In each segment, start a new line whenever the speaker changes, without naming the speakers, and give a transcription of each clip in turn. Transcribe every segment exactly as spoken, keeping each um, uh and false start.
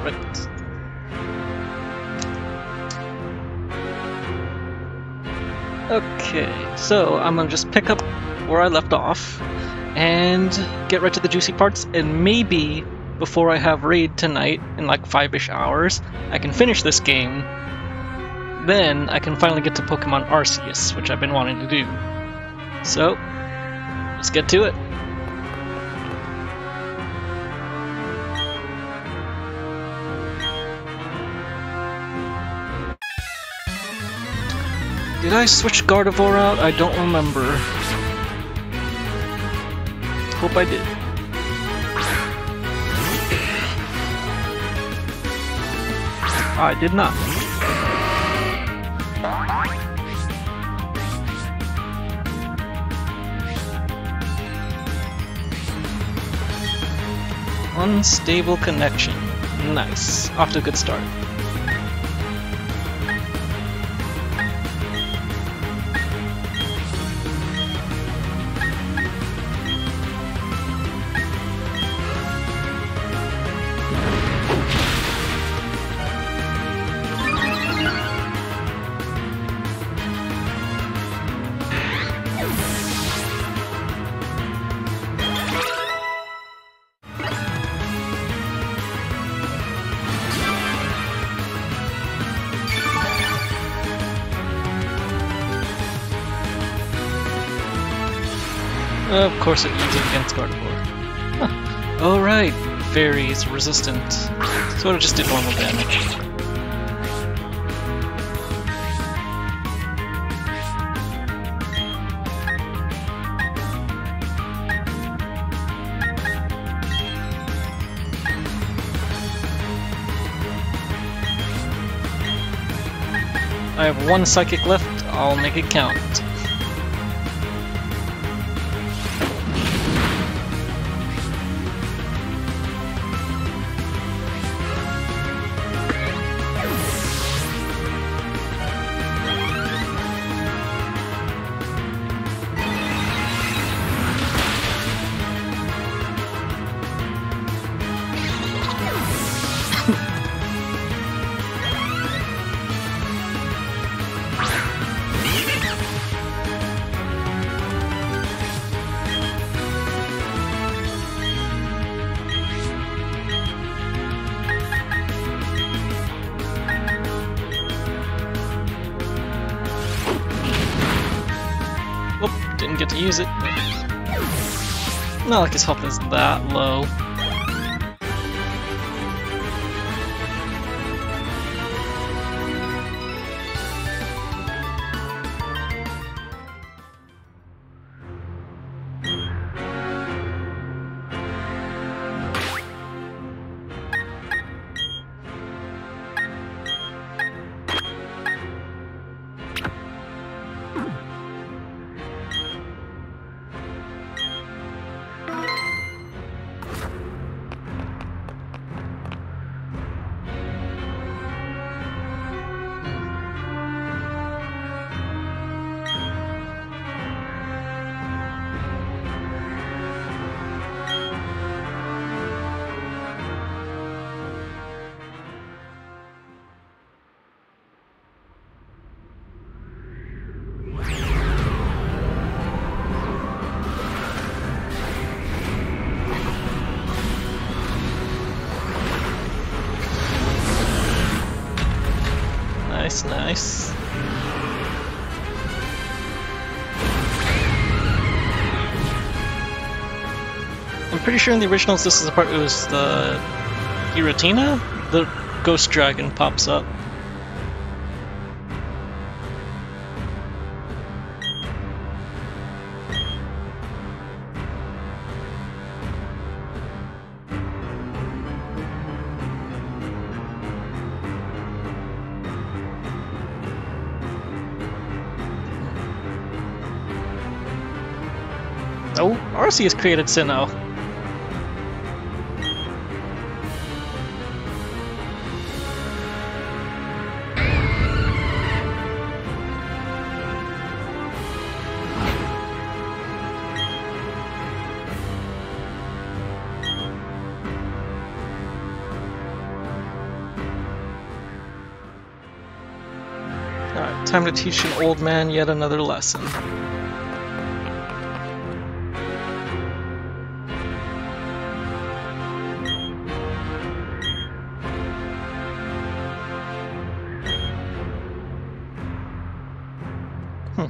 Right. Okay, so I'm gonna just pick up where I left off and get right to the juicy parts, and maybe before I have raid tonight in like five-ish hours, I can finish this game. Then I can finally get to Pokemon Arceus, which I've been wanting to do. So, let's get to it. Did I switch Gardevoir out? I don't remember. Hope I did. I did not. Unstable connection. Nice. Off to a good start. Of course it uses against Gardevoir. Huh. Oh right, Fairy is resistant. So it just did normal damage. I have one Psychic left, I'll make it count. Didn't get to use it. Not like his health is that low. Nice, nice. I'm pretty sure in the originals this is the part it was the Giratina? The ghost dragon pops up. Oh, Arceus created Sinnoh. Time to teach an old man yet another lesson. Hmm.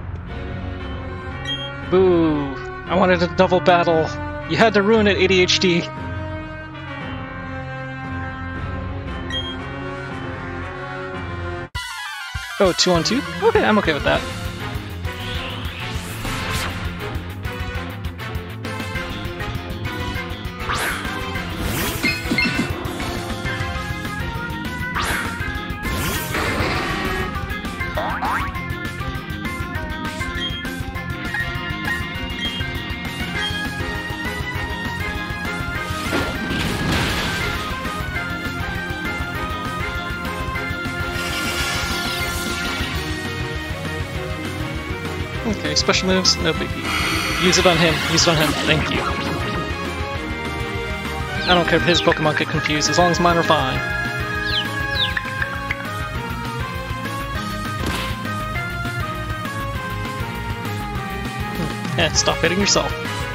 Boo! I wanted a double battle. You had to ruin it, A D H D. Oh, two on two? Okay, I'm okay with that. Okay, special moves, no biggie. Use it on him, use it on him, thank you. I don't care if his Pokemon get confused, as long as mine are fine. Hmm. Eh, stop hitting yourself.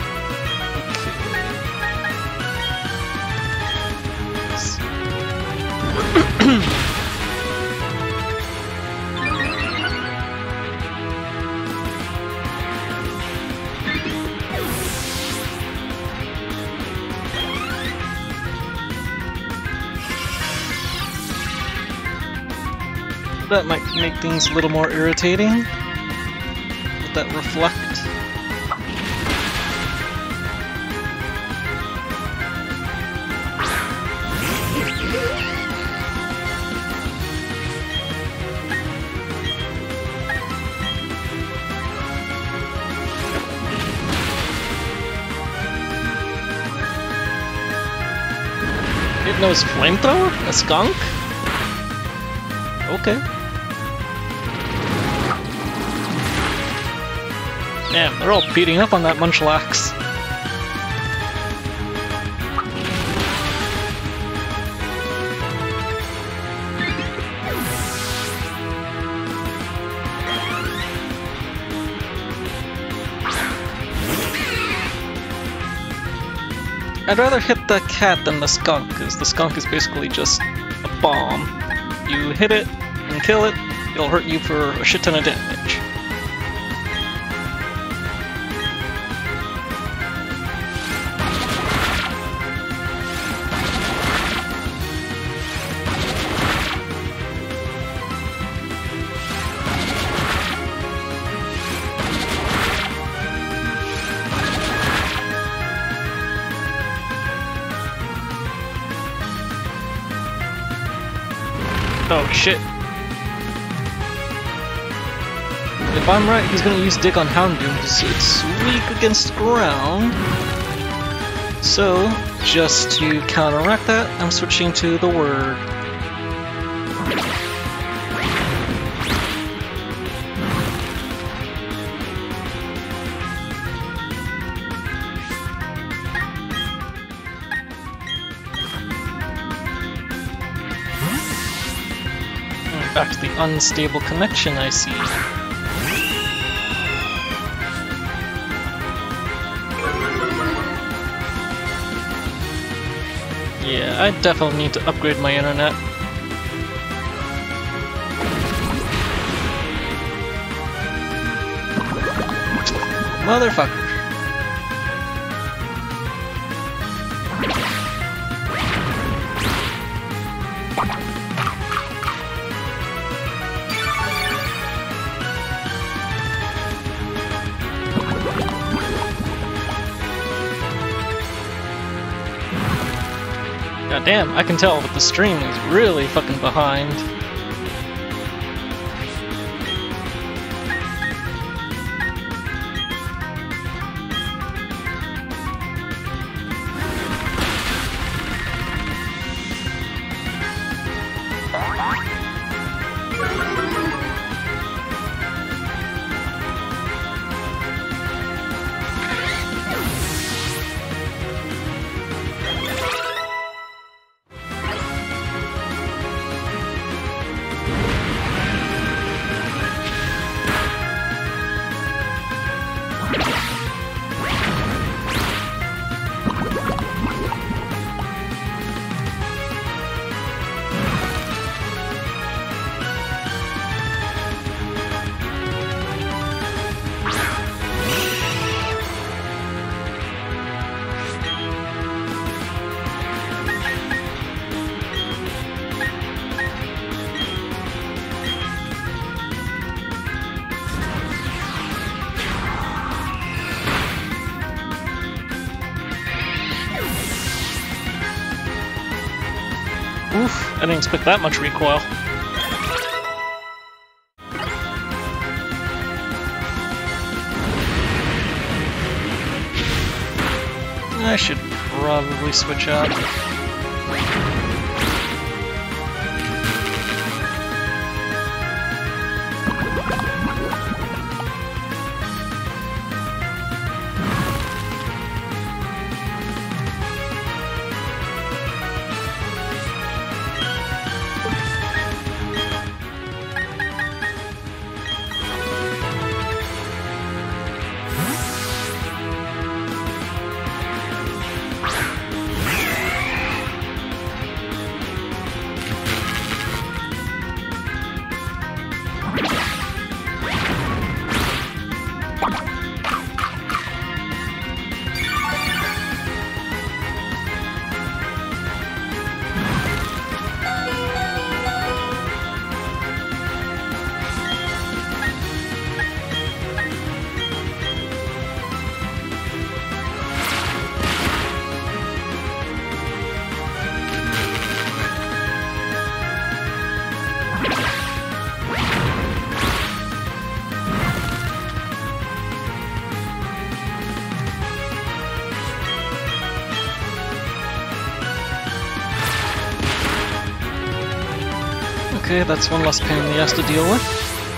Okay. That might make things a little more irritating. Let that reflect. It knows flamethrower? A skunk? Okay. Damn, they're all beating up on that Munchlax. I'd rather hit the cat than the skunk, because the skunk is basically just a bomb. You hit it and kill it, it'll hurt you for a shit ton of damage. Oh shit. If I'm right, he's gonna use Dig on Houndoom because it's weak against ground. So, just to counteract that, I'm switching to the Word. Back to the unstable connection I see. Yeah, I definitely need to upgrade my internet. Motherfucker. God damn, I can tell that the stream is really fucking behind. Oof, I didn't expect that much recoil. I should probably switch out. Okay, that's one less pain in the ass to deal with.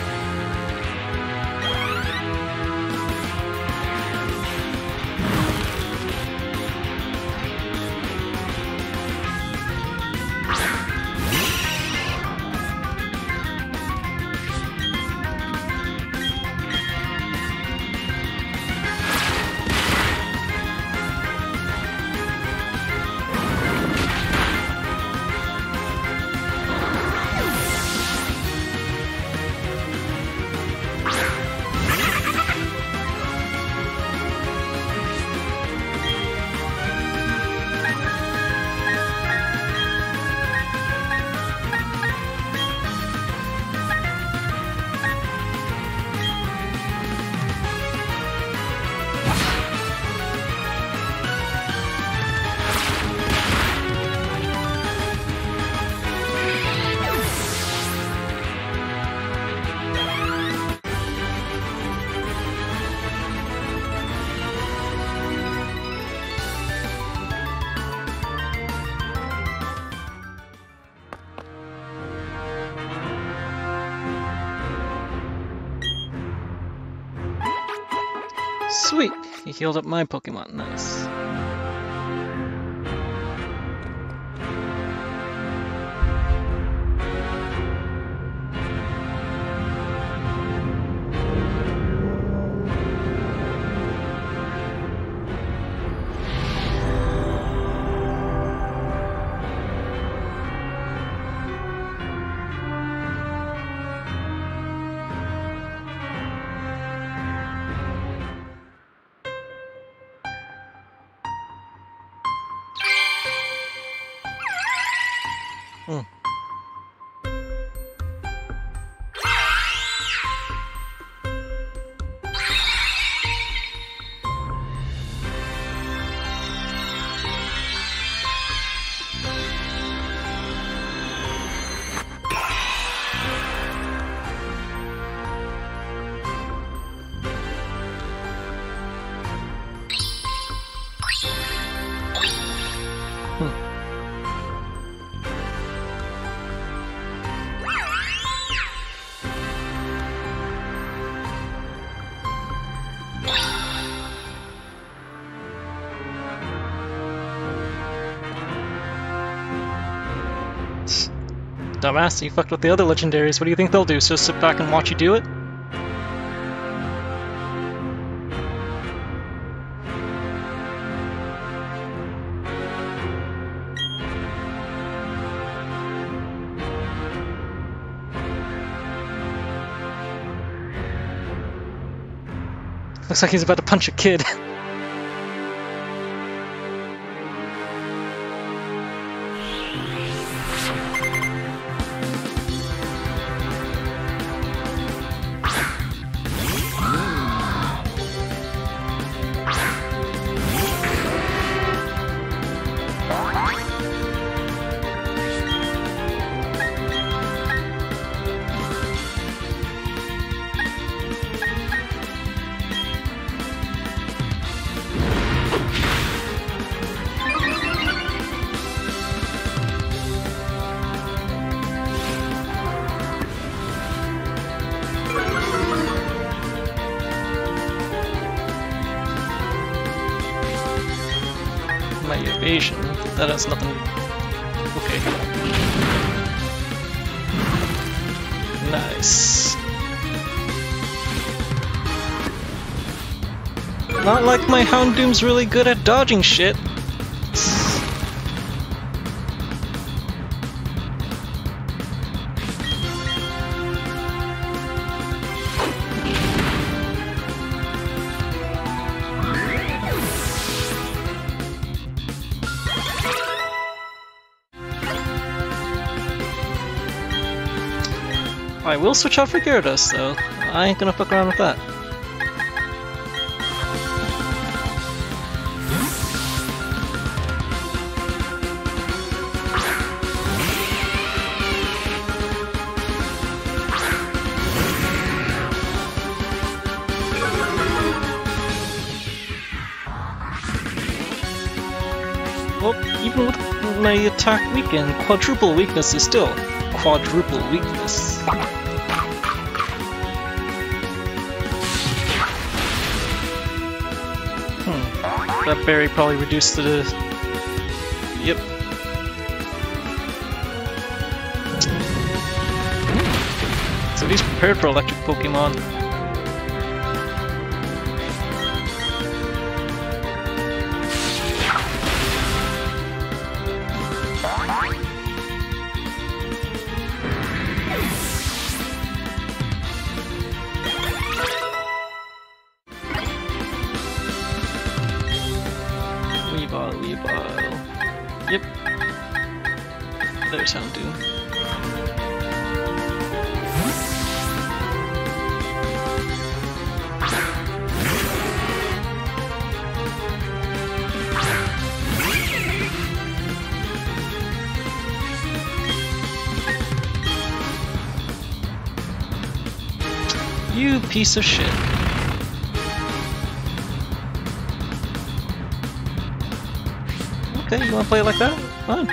Sweet! He healed up my Pokemon. Nice. Hmm. Dumbass, you fucked with the other legendaries. What do you think they'll do? So sit back and watch you do it? Looks like he's about to punch a kid. evasion. That has nothing... Okay. Nice. Not like my Houndoom's really good at dodging shit. I will switch out for Gyarados though. I ain't gonna fuck around with that. Well, even with my attack weakened, quadruple weakness is still quadruple weakness. Hmm. That berry probably reduced the... Yep. So he's prepared for electric Pokemon. Weavile, Weavile. Yep. There's Houndoom. You piece of shit. Okay, you wanna play it like that? Fine.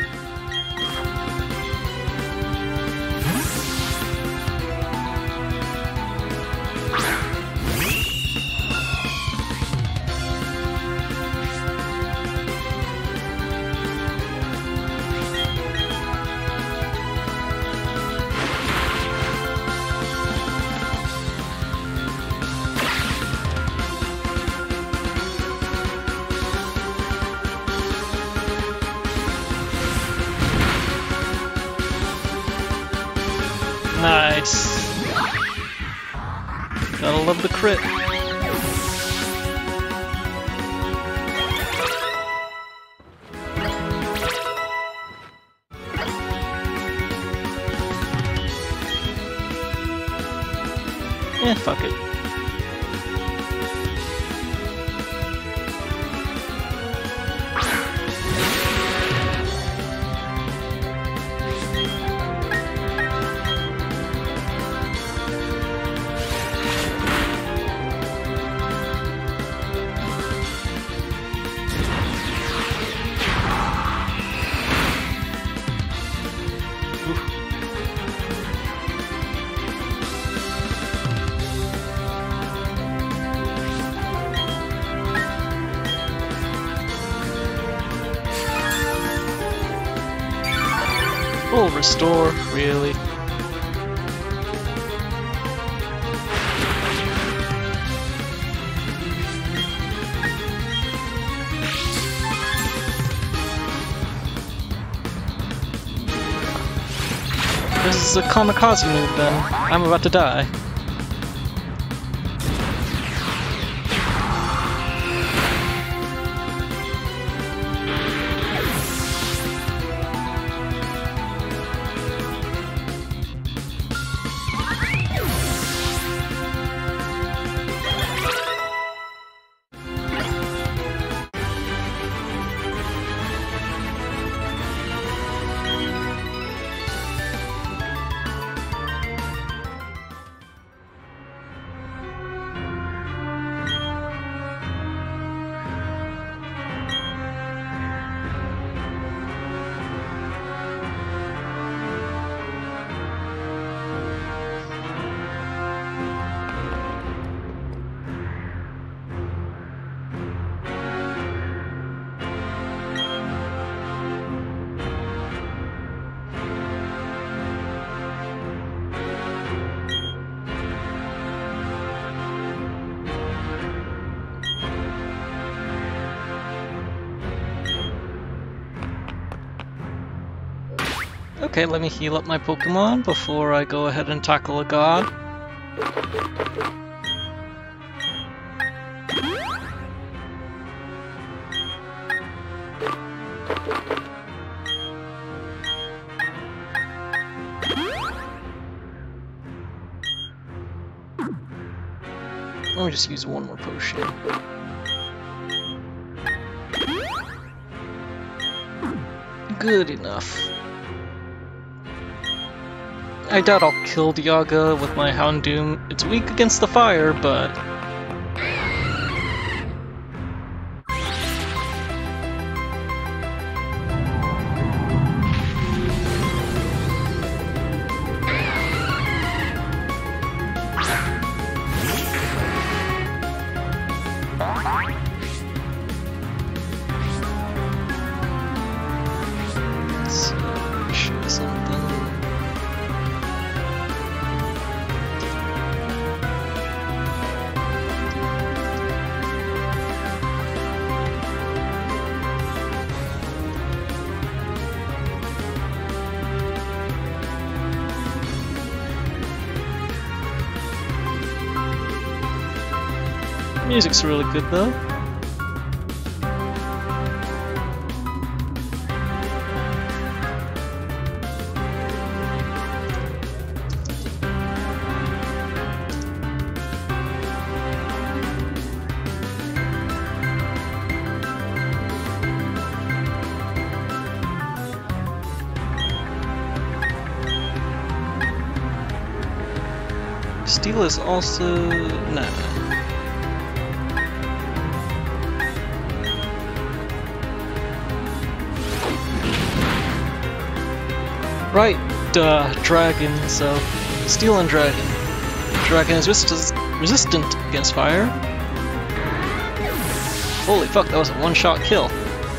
Nice. Gotta love the crit. Eh, fuck it. Full restore, really? This is a kamikaze move then. I'm about to die. Okay, let me heal up my Pokemon before I go ahead and tackle a god. Let me just use one more potion. Good enough. I doubt I'll kill Dialga with my Houndoom. It's weak against the fire, but... Music's really good though. Steel is also... nah. Right, duh, dragon, so Steel and Dragon. Dragon is resist resistant against fire. Holy fuck, that was a one-shot kill.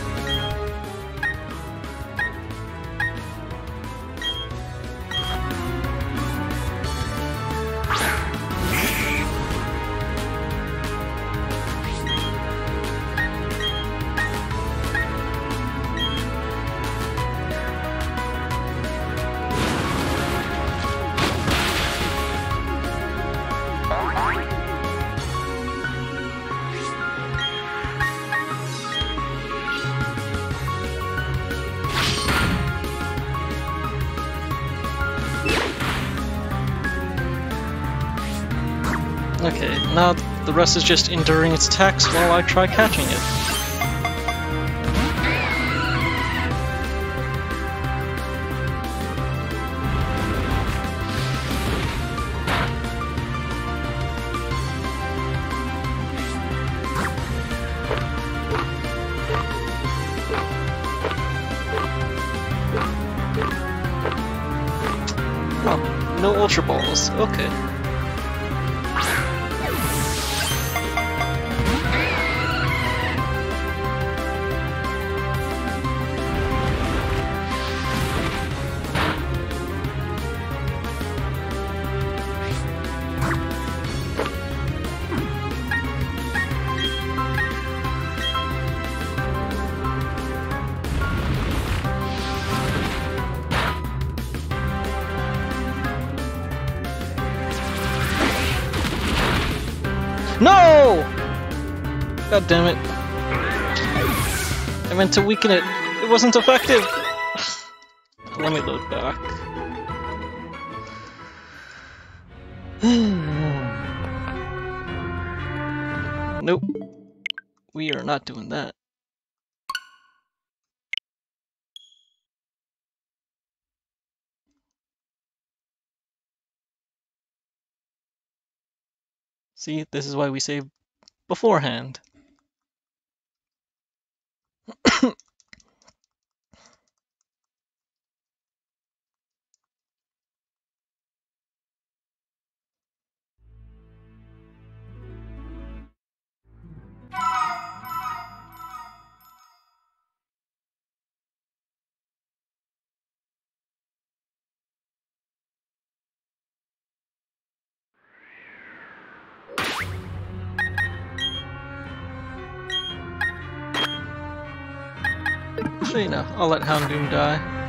Okay, now the rest is just enduring its attacks while I try catching it. Oh, no Ultra Balls, okay. No! God damn it. I meant to weaken it. It wasn't effective! Let me load back. Nope. We are not doing that. See, this is why we save beforehand. Actually, no, I'll let Houndoom die.